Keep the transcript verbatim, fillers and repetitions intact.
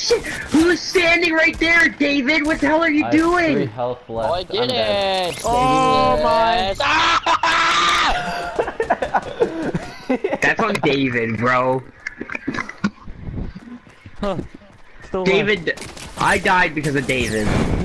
shit! Who's standing right there, David? What the hell are you I doing? Have three health left. Oh, I did I'm dead. it! Oh my god! That's on David, bro. Huh. Still David, I died because of David.